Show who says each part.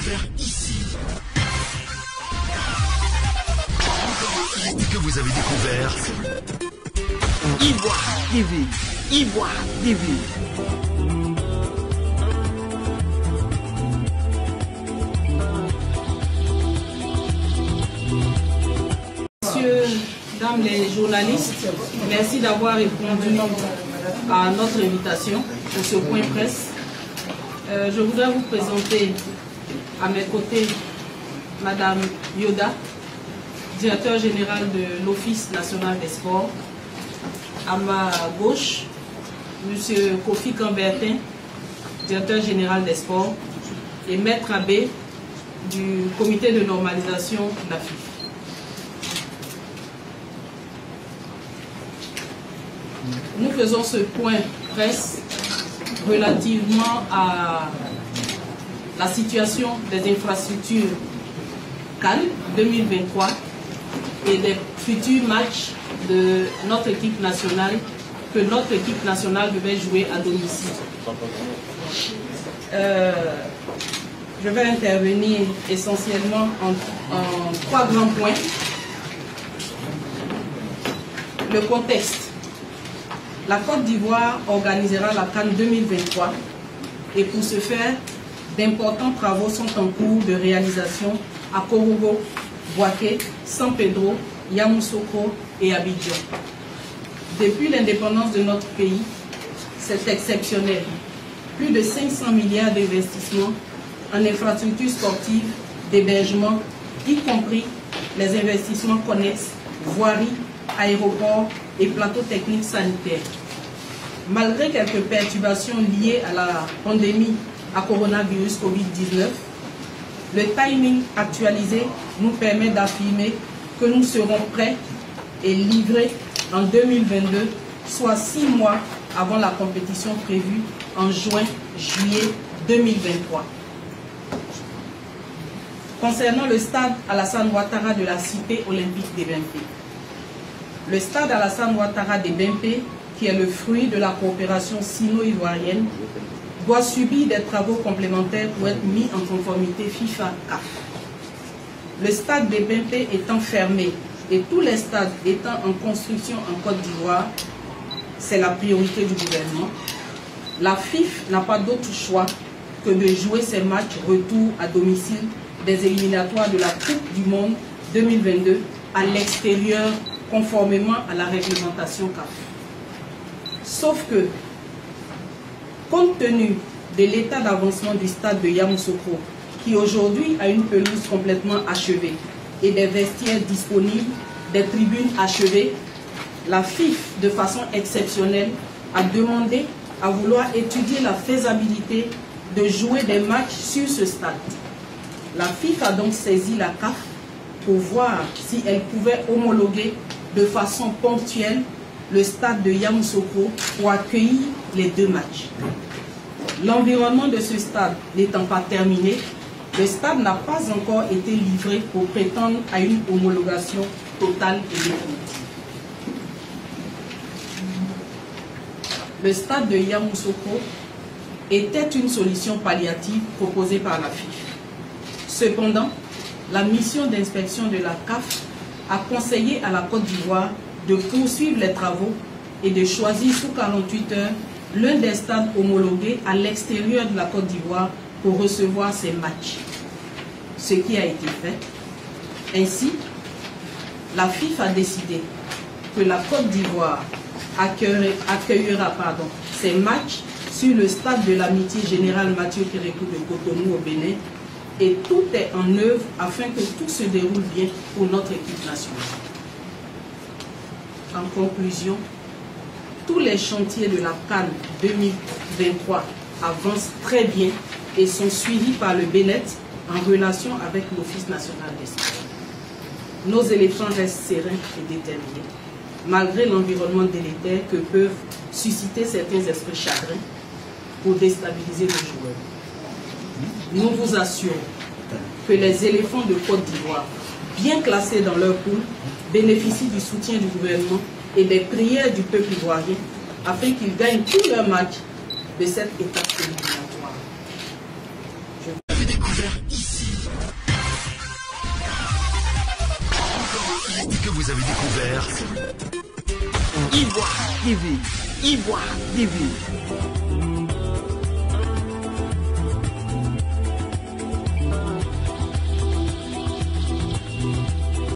Speaker 1: découvert ici. Que vous avez découvert Ivoire TV. Ivoire TV.
Speaker 2: Messieurs, dames les journalistes, merci d'avoir répondu à notre invitation pour ce point presse. Je voudrais vous présenter à mes côtés Madame Yoda, directeur général de l'Office national des sports. À ma gauche, Monsieur Kofi Kambertin, directeur général des sports, et Maître Abbé du comité de normalisation de la FIFA. Nous faisons ce point presse relativement à la situation des infrastructures CAN 2023 et des futurs matchs de notre équipe nationale que notre équipe nationale devait jouer à domicile. Je vais intervenir essentiellement en trois grands points. Le contexte. La Côte d'Ivoire organisera la CAN 2023 et pour ce faire, d'importants travaux sont en cours de réalisation à Korogo, Bouaké, San Pedro, Yamoussoukro et Abidjan. Depuis l'indépendance de notre pays, c'est exceptionnel. Plus de 500 milliards d'investissements en infrastructures sportives, d'hébergement, y compris les investissements connexes, voiries, aéroports et plateaux techniques sanitaires. Malgré quelques perturbations liées à la pandémie à coronavirus Covid-19, le timing actualisé nous permet d'affirmer que nous serons prêts et livrés en 2022, soit 6 mois avant la compétition prévue en juin-juillet 2023. Concernant le stade Alassane Ouattara de la Cité olympique des Bempé. Le stade Alassane Ouattara des Bempé, qui est le fruit de la coopération sino-ivoirienne, doit subir des travaux complémentaires pour être mis en conformité FIFA-CAF. Le stade des Bempé étant fermé et tous les stades étant en construction en Côte d'Ivoire, c'est la priorité du gouvernement. La FIFA n'a pas d'autre choix que de jouer ses matchs retour à domicile des éliminatoires de la Coupe du Monde 2022 à l'extérieur conformément à la réglementation CAF. Sauf que, compte tenu de l'état d'avancement du stade de Yamoussoukro, qui aujourd'hui a une pelouse complètement achevée et des vestiaires disponibles, des tribunes achevées, la FIFA, de façon exceptionnelle, a demandé à vouloir étudier la faisabilité de jouer des matchs sur ce stade. La FIFA a donc saisi la CAF pour voir si elle pouvait homologuer de façon ponctuelle le stade de Yamoussoukro pour accueillir les 2 matchs. L'environnement de ce stade n'étant pas terminé, le stade n'a pas encore été livré pour prétendre à une homologation totale et définitive. Le stade de Yamoussoukro était une solution palliative proposée par la FIFA. Cependant, la mission d'inspection de la CAF a conseillé à la Côte d'Ivoire de poursuivre les travaux et de choisir sous 48 heures l'un des stades homologués à l'extérieur de la Côte d'Ivoire pour recevoir ces matchs. Ce qui a été fait. Ainsi, la FIFA a décidé que la Côte d'Ivoire accueillera ces matchs sur le stade de l'amitié générale Mathieu Kérékou de Cotonou au Bénin, et tout est en œuvre afin que tout se déroule bien pour notre équipe nationale. En conclusion, tous les chantiers de la CAN 2023 avancent très bien et sont suivis par le BNET en relation avec l'Office national des sports. Nos éléphants restent sereins et déterminés, malgré l'environnement délétère que peuvent susciter certains esprits chagrins pour déstabiliser les joueurs. Nous vous assurons que les éléphants de Côte d'Ivoire, bien classés dans leur poule, bénéficient du soutien du gouvernement et des prières du peuple ivoirien afin qu'ils gagnent tous leurs matchs de cette étape éliminatoire.
Speaker 1: Vous avez découvert ici. que vous avez découvert Ivoire TV. Ivoire TV.